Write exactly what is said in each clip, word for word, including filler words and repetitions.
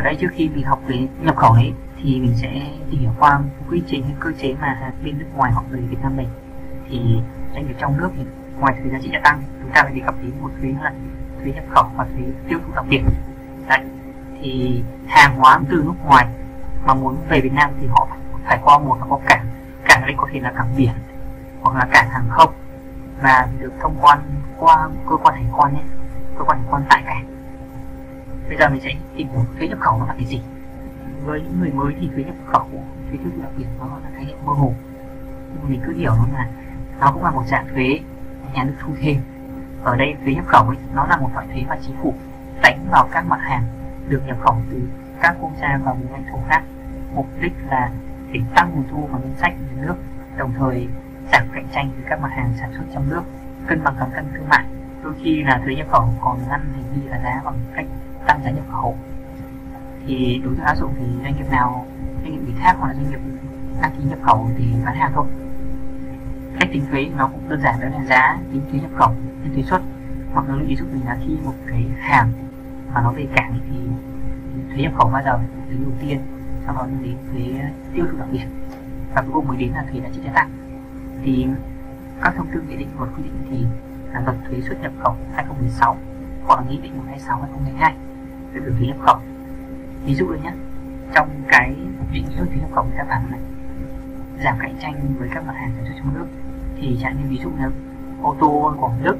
đây trước khi mình học về nhập khẩu đấy thì mình sẽ tìm hiểu qua quy trình hay cơ chế mà bên nước ngoài họ về Việt Nam mình. Thì doanh nghiệp trong nước thì ngoài thuế giá trị gia tăng, chúng ta phải đề cập đến một thuế là thuế nhập khẩu và thuế tiêu thụ đặc biệt. Đấy, thì hàng hóa từ nước ngoài mà muốn về Việt Nam thì họ phải qua một là có cảng, cảng ở đây có thể là cảng biển hoặc là cảng hàng không, và được thông quan qua cơ quan hải quan nhé, cơ quan hải quan tại cảng. Bây giờ mình sẽ tìm hiểu thuế nhập khẩu nó là cái gì. Với những người mới thì thuế nhập khẩu, thuế tiêu thụ đặc biệt nó là khái niệm mơ hồ, nhưng mình cứ hiểu nó là nó cũng là một dạng thuế nhà nước thu thêm. Ở đây thuế nhập khẩu ấy, nó là một loại thuế mà chính phủ đánh vào các mặt hàng được nhập khẩu từ các quốc gia và vùng lãnh thổ khác, mục đích là để tăng nguồn thu vào ngân sách nhà nước, đồng thời giảm cạnh tranh với các mặt hàng sản xuất trong nước, cân bằng cán cân thương mại. Đôi khi là thuế nhập khẩu còn ngăn hành vi là giá bằng cách tăng giá nhập khẩu. Thì đối tượng áp dụng thì doanh nghiệp nào, doanh nghiệp ủy thác hoặc là doanh nghiệp đăng ký nhập khẩu thì bán hàng thôi. Cách tính thuế nó cũng đơn giản, đó là giá tính thuế nhập khẩu nhân thuế xuất. Hoặc là ví dụ mình là khi một cái hàng mà nó về cảng thì thuế nhập khẩu bao giờ thuế đầu tiên, sau đó đến thuế tiêu thụ đặc biệt, và cuối cùng mới đến là thuế giá trị gia tăng. Thì các thông tư nghị định luật quy định thì là luật thuế xuất nhập khẩu hai không một sáu hoặc là nghị định một trăm hai mươi sáu hai không hai hai về biểu thuế nhập khẩu. Ví dụ đây nhé, trong cái định nghĩa thuế nhập khẩu người ta bảo này, giảm cạnh tranh với các mặt hàng sản xuất trong nước. Thì chẳng như ví dụ là ô tô của Đức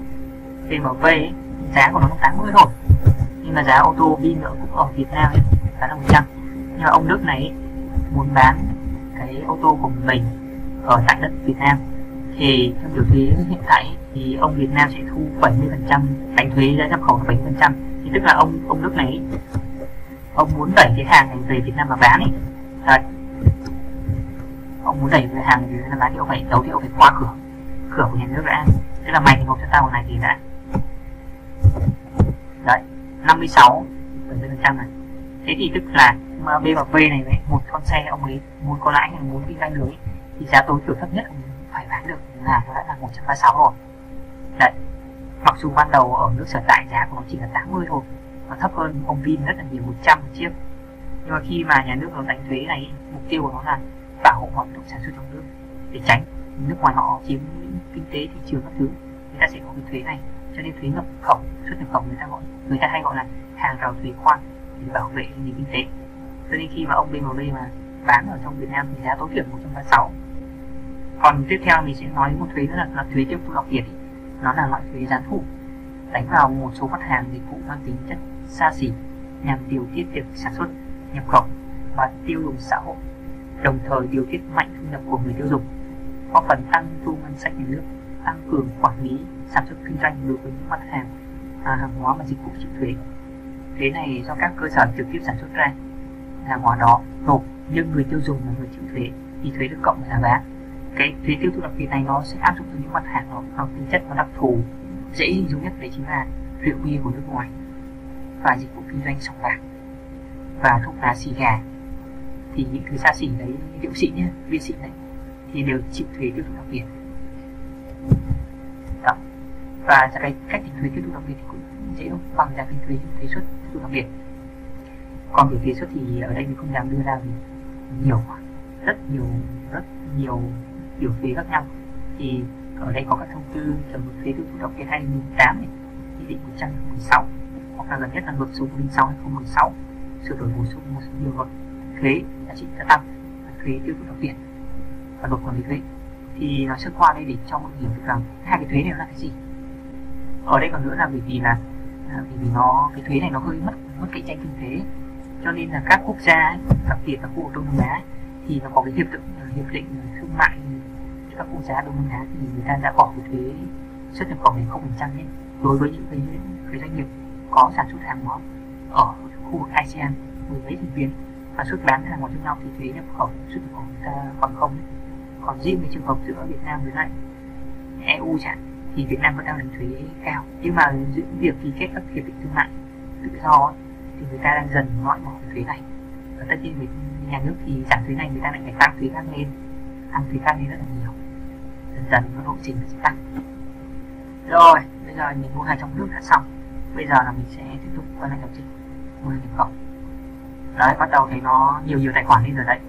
bê em vê ấy, giá của nó tám mươi thôi, nhưng mà giá ô tô pin nữa cũng ở Việt Nam ấy, giá là một trăm. Nhưng mà ông Đức này ấy, muốn bán cái ô tô của mình ở tại đất Việt Nam thì theo điều thuế hiện tại ấy, thì ông Việt Nam sẽ thu bảy mươi phần trăm, đánh thuế giá nhập khẩu là bảy mươi phần trăm. Thì tức là ông ông Đức này ấy, ông muốn đẩy cái hàng này về Việt Nam mà bán ấy. Đấy, ông muốn đẩy về hàng thì là bán thì ông phải đấu thì ông phải qua cửa cửa của nhà nước đã, tức là mày thì nộp cho tao một này thì đã. Đấy, năm mươi sáu bảy mươi phần trăm này. Thế thì tức là mà bê em vê này, một con xe ông ấy muốn có lãi, muốn kinh doanh được ấy, thì giá tối thiểu thấp nhất ông phải bán được là nó đã là một trăm ba mươi sáu rồi. Đấy, mặc dù ban đầu ở nước sở tại giá của nó chỉ là tám mươi thôi, nó thấp hơn ông Vin rất là nhiều, một trăm một chiếc. Nhưng mà khi mà nhà nước nó đánh thuế này, mục tiêu của nó là bảo hộ hoạt động sản xuất trong nước để tránh nước ngoài họ chiếm kinh tế thị trường các thứ, người ta sẽ có cái thuế này. Cho nên thuế nhập khẩu, xuất nhập khẩu người ta gọi, người ta hay gọi là hàng rào thuế quan để bảo vệ nền kinh tế. Cho nên khi mà ông bê em vê mà bán ở trong Việt Nam thì giá tối thiểu một trăm ba mươi sáu. Còn tiếp theo mình sẽ nói một thuế nữa là, là thuế tiêu thụ đặc biệt. Nó là loại thuế gián thụ đánh vào một số mặt hàng dịch vụ mang tính chất xa xỉ nhằm điều tiết việc sản xuất, nhập khẩu và tiêu dùng xã hội, đồng thời điều tiết mạnh thu nhập của người tiêu dùng, góp phần tăng thu ngân sách nhà nước, tăng cường quản lý sản xuất kinh doanh đối với những mặt hàng à, hàng hóa và dịch vụ chịu thuế. Thuế này do các cơ sở trực tiếp sản xuất ra hàng hóa đó nộp, nhưng người tiêu dùng là người chịu thuế thì thuế được cộng giá bán. Cái thuế tiêu thụ đặc biệt này nó sẽ áp dụng cho những mặt hàng nó, nó tính chất nó đặc thù, dễ hình dung nhất đấy chính là rượu bia của nước ngoài và dịch vụ kinh doanh sòng bạc và thuốc lá xì gà. Thì những thứ xa xỉ đấy, rượu xịn nhé, bia xịn đấy thì đều chịu thuế tiêu thụ đặc biệt. Đó. Và cái cách tính thuế tiêu thụ đặc biệt thì cũng dễ không, bằng giá tính thuế thuế suất tiêu thụ đặc biệt. Còn biểu thuế suất thì ở đây mình không dám đưa ra vì nhiều quá, rất nhiều rất nhiều biểu thuế khác nhau. Thì ở đây có các thông tư tầm mức thuế tiêu thụ đặc biệt hai nghìn không trăm lẻ tám này, nghị định một trăm mười sáu, hoặc là gần nhất là luật số một trăm lẻ sáu hai không một sáu, sửa đổi bổ sung một số điều luật thuế giá trị gia tăng, thuế tiêu thụ đặc biệt và luật quản lý thuế. Thì nó sơ qua đây để cho mọi người hiểu được rằng hai cái thuế này là cái gì. Ở đây còn nữa là bởi vì là à, vì nó cái thuế này nó hơi mất mất cạnh tranh kinh tế, cho nên là các quốc gia ấy, đặc biệt là khu vực Đông Nam Á thì nó có cái hiệp định hiệp định thương mại các quốc gia Đông Nam Á thì người ta đã bỏ cái thuế xuất nhập khẩu này không phần trăm nhé đối với những cái, cái doanh nghiệp có sản xuất hàng hóa ở khu vực a sê an mười mấy thành viên và xuất bán hàng hóa cho nhau thì thuế nhập khẩu xuất nhập khẩu người ta còn không. Còn riêng cái trường hợp giữa Việt Nam với lại e u chẳng thì Việt Nam vẫn đang đánh thuế cao, nhưng mà giữa việc ký kết các hiệp định thương mại tự do ấy, thì người ta đang dần loại bỏ cái thuế này. Và tất nhiên với nhà nước thì giảm thuế này người ta lại phải tăng thuế khác lên, tăng thuế khác lên rất là nhiều, dần dần nó lộ trình nó sẽ tăng. Rồi bây giờ mình mua hàng trong nước đã xong, bây giờ là mình sẽ tiếp tục quay lại lập trình mua hàng nhập khẩu. Đấy, bắt đầu thấy nó nhiều nhiều tài khoản lên rồi đấy.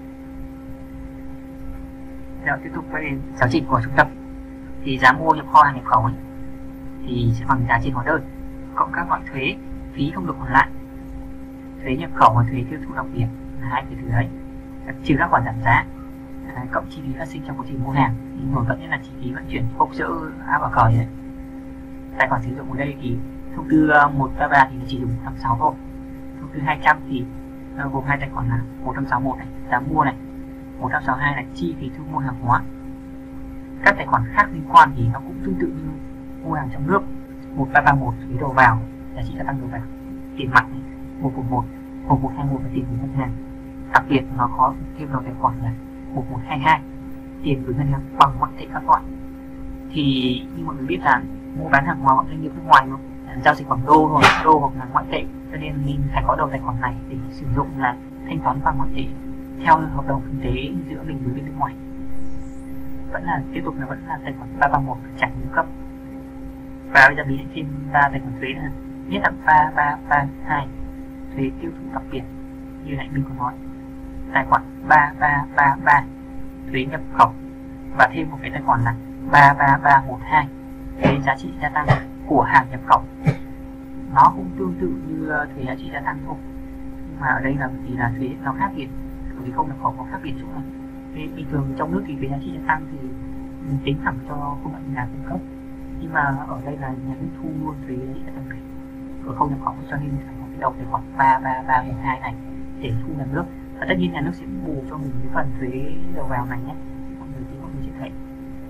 Rồi tiếp tục với giáo trình của trung tâm. Thì giá mua nhập kho hàng nhập khẩu ấy, thì sẽ bằng giá trên hóa đơn cộng các loại thuế phí không được hoàn lại, thuế nhập khẩu và thuế tiêu thụ đặc biệt là hai cái thứ đấy, trừ các khoản giảm giá, à, cộng chi phí phát sinh trong quá trình mua hàng. Nổi bật nhất là chi phí vận chuyển bốc rỡ áp vào cởi đấy. Tài khoản sử dụng ở đây thì thông tư một ba ba thì chỉ dùng một trăm sáu mươi thôi, thông tư hai trăm thì uh, gồm hai tài khoản là một trăm sáu mươi mốt này giá mua này, một trăm sáu mươi hai là chi phí thu mua hàng hóa. Các tài khoản khác liên quan thì nó cũng tương tự như mua hàng trong nước. Một ba ba mốt phí đầu vào, giá trị gia tăng đầu vào, tiền mặt này, một một một, một một hai một là tiền gửi ngân hàng. Đặc biệt nó có thêm đầu tài khoản là một một hai hai, tiền gửi ngân hàng bằng ngoại tệ các loại. Thì như mọi người biết là mua bán hàng hóa doanh nghiệp nước ngoài mà giao dịch bằng đô hoặc đô hoặc là ngoại tệ, cho nên mình phải có đầu tài khoản này để sử dụng là thanh toán bằng ngoại tệ theo hợp đồng kinh tế giữa mình với bên nước ngoài. Vẫn là tiếp tục là vẫn là tài khoản ba ba mốt chẳng cung cấp. Và bây giờ mình sẽ thêm ra tài khoản thuế nữa, nhất là ba ba ba hai thuế tiêu thụ đặc biệt như nãy mình có nói, tài khoản ba ba ba ba thuế nhập khẩu, và thêm một cái tài khoản là ba ba ba một hai thuế giá trị gia tăng của hàng nhập khẩu. Nó cũng tương tự như thuế giá trị gia tăng thôi, nhưng mà ở đây là vì là thuế nó khác biệt, bởi vì không nhập khẩu có khác biệt chỗ này. Bình thường trong nước thì thuế giá trị gia tăng thì mình tính thẳng cho không phải nhà cung cấp, nhưng mà ở đây là nhà nước thu luôn thuế giá trị gia tăng này ở không nhập khẩu, cho nên mình phải có cái đầu tài khoản ba ba ba một hai này để thu nhà nước. Và tất nhiên nhà nước sẽ bù cho mình cái phần thuế đầu vào này nhé, mọi người tính mọi người sẽ thấy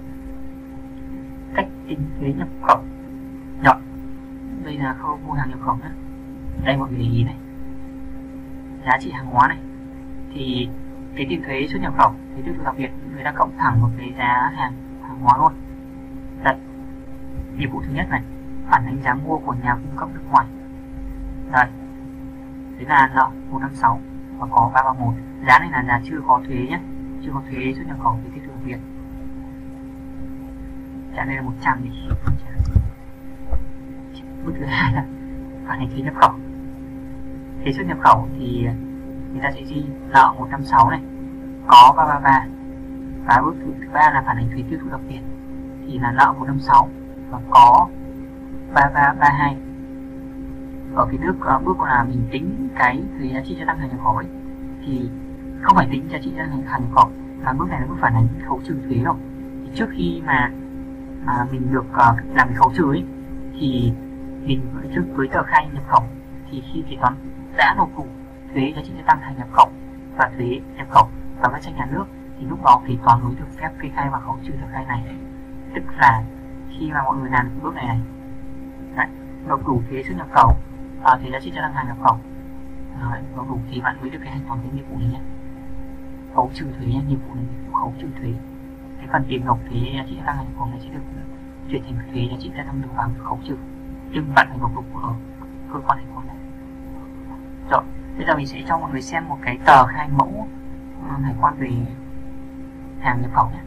cách tính thuế nhập khẩu. Rồi, đây là khâu mua hàng nhập khẩu nhé. Đây mọi người để ý này, giá trị hàng hóa này thì cái tiền thuế xuất nhập khẩu, thuế tiêu thụ đặc biệt người ta cộng thẳng một cái giá hàng hàng hóa luôn. Đây, nhiệm vụ thứ nhất này, phản ánh giá mua của nhà cung cấp nước ngoài. Đây, đấy là nợ một trăm sáu mươi và có ba ba mốt. Giá này là giá chưa có thuế nhé, chưa có thuế xuất nhập khẩu, thuế tiêu thụ đặc biệt. Giá này là một trăm đi. Bước thứ hai là phản ánh thuế nhập khẩu. Thuế xuất nhập khẩu thì người ta sẽ ghi nợ một trăm sáu mươi này, có ba ba ba. Và bước thứ ba là phản ánh thuế tiêu thụ đặc biệt thì là nợ một trăm sáu mươi và có ba ba ba hai. Ở cái nước uh, bước là mình tính cái thuế giá trị gia tăng hàng nhập khẩu ấy, thì không phải tính giá trị gia tăng hàng nhập khẩu, mà bước này là bước phản ánh khấu trừ thuế rồi. Thì trước khi mà mà mình được uh, làm cái khấu trừ ấy, thì mình trước với tờ khai nhập khẩu, thì khi kế toán đã nộp đủ thuế giá trị gia tăng hàng nhập khẩu và thuế nhập khẩu và ngân sách nhà nước, thì lúc đó kế toán mới được phép kê khai và khấu trừ tờ khai này. Tức là khi mà mọi người làm cái bước này này, đấy, nộp đủ thuế xuất nhập khẩu, à, thuế giá trị gia tăng hàng nhập khẩu, nộp đủ thì bạn mới được cái hành toán cái nhiệm vụ này nhé, khấu trừ thuế nhé. Nhiệm vụ này khấu trừ thuế, cái phần tiền nộp thuế giá trị gia tăng hàng nhập khẩu này sẽ được chuyển thành thuế giá trị gia tăng đầu vào khấu trừ, nhưng bạn phải nộp đủ ở cơ quan hải quan này. Rồi, bây giờ mình sẽ cho mọi người xem một cái tờ khai mẫu uh, hải quan về hàng nhập khẩu nhé.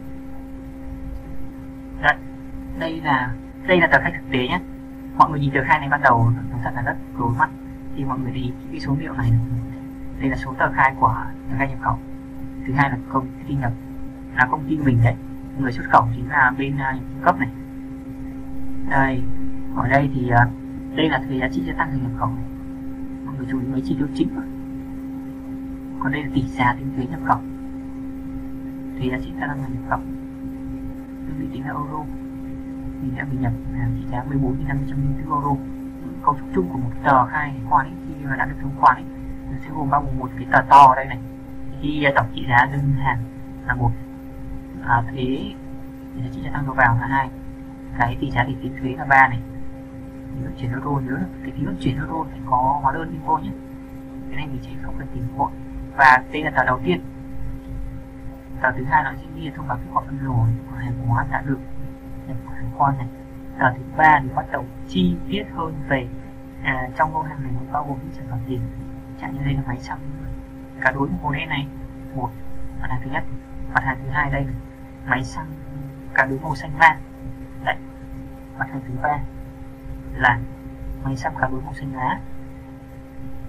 Đấy, đây là đây là tờ khai thực tế nhé. Mọi người nhìn tờ khai này ban đầu nó thật là rất rối mắt, thì mọi người đi cái số liệu này, đây là số tờ khai của tờ khai nhập khẩu. Thứ hai là công ty nhập, là công ty mình đấy, người xuất khẩu chính là bên uh, cung cấp này. Đây, ở đây thì uh, đây là thuế giá trị gia tăng hàng nhập khẩu này. Mọi người chú ý mấy chỉ tiêu chính rồi. Còn đây là tỷ giá tính thuế nhập khẩu, thuế giá trị gia tăng hàng nhập khẩu, đơn vị tính là euro. Mình đã bị nhập hàng trị giá mười bốn nghìn năm trăm linh bốn euro. Cấu trúc chung của một tờ khai hải quan ấy, khi mà đã được thông quan ấy, nó sẽ gồm bao gồm một cái tờ to ở đây này. Khi tổng trị giá đơn hàng là một, à, thuế giá trị gia tăng đầu vào là hai, cái tỷ giá để tính thuế là ba này, vận chuyển euro nhớ là cái phí vận chuyển euro phải có hóa đơn info nhé, cái này mình sẽ không cần tìm vội. Và đây là tờ đầu tiên. Tờ thứ hai nó sẽ ghi thông báo kết quả phân lô của hàng hóa đã được nhập hải quan này. Tờ thứ ba thì bắt đầu chi tiết hơn về à, trong lô hàng này bao gồm những sản phẩm gì. Chẳng như đây là máy xăm cá đối màu đen này, một mặt hàng thứ nhất. Mặt hàng thứ hai đây này, máy xăm cá đối màu xanh lam. Đấy, mặt hàng thứ ba là máy xăm cá đối màu xanh lá.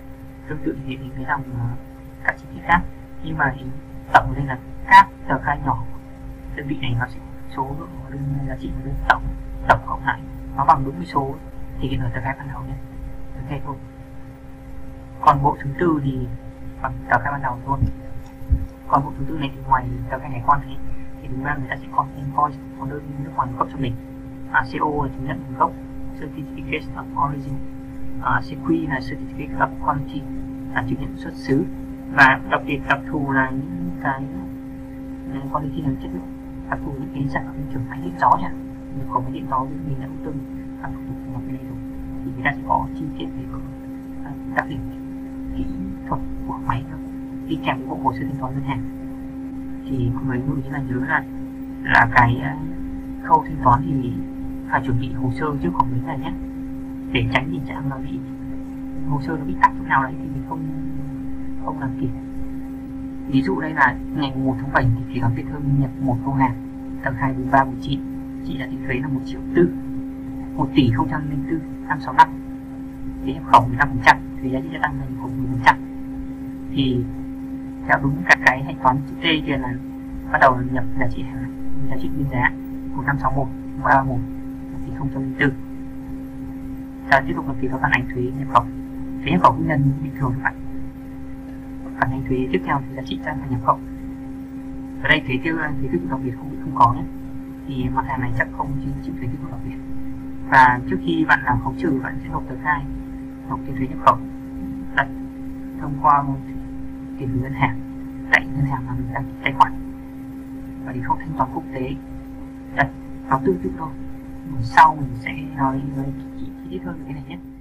tương tự như những cái dòng uh, các chi tiết khác, nhưng mà hình tổng đây là các tờ khai nhỏ đơn vị này nó sẽ số lượng đơn giá trị đơn tổng tổng cộng lại nó bằng đúng với số thì hiện ở tờ khai ban đầu nhé, thế thôi. Còn bộ chứng từ thì bằng tờ khai ban đầu thôi. Còn bộ chứng từ này thì ngoài tờ khai hải quan này thì đúng ra người ta sẽ còn invoice, còn đơn nước ngoài cấp cho mình, à, xê ô là chứng nhận nguồn gốc, Certificate of Origin, à, xê quy là Certificate of Quality là chứng nhận xuất xứ, và đặc biệt đặc thù là những cái uh, quality là chất lượng, đặc thù những cái sản phẩm như kiểu máy điện gió chẳng, nhập khẩu máy điện gió với mình đã cũng từng các thủ tục phù hợp với đây rồi, thì người ta sẽ có chi tiết về uh, đặc điểm kỹ thuật của máy thôi, đi kèm với bộ hồ sơ thanh toán ngân hàng. Thì mọi người lưu ý là nhớ là là cái uh, khâu thanh toán thì phải chuẩn bị hồ sơ trước khoảng mấy ngày nhé, để tránh tình trạng là bị hồ sơ nó bị tắc chỗ nào đấy thì mình không không làm kịp. Ví dụ đây là ngày một tháng bảy thì kế toán Việt Hưng nhập một lô hàng tờ khai bốn ba bốn chín, trị giá tính thuế là một triệu tư, một tỷ không trăm linh tư năm sáu năm, thuế nhập khẩu mười lăm phần trăm, thuế giá trị gia tăng là nhập khẩu mười phần trăm. Thì theo đúng các cái hạch toán chữ T thì là bắt đầu nhập giá trị hàng giá trị biên giá một năm sáu một một ba một một tỷ không trăm linh tư. Và tiếp tục là kỳ đó phản ánh thuế nhập khẩu, thuế nhập khẩu tư nhân bình thường các bạn, phản ánh thuế tiếp theo thì giá trị tăng và nhập khẩu. Ở đây thuế tiêu thuế tiêu thụ đặc biệt không bị không có nhé, thì mặt hàng này chắc không chịu thuế tiêu thụ đặc biệt. Và trước khi bạn làm khấu trừ, bạn sẽ nộp tờ khai nộp tiền thuế nhập khẩu đặt thông qua tiền gửi ngân hàng tại ngân hàng mà mình đăng ký tài khoản, và thì không thanh toán quốc tế. Đây, nó tương tự thôi. Sau mình sẽ nói chi tiết hơn cái này nhé.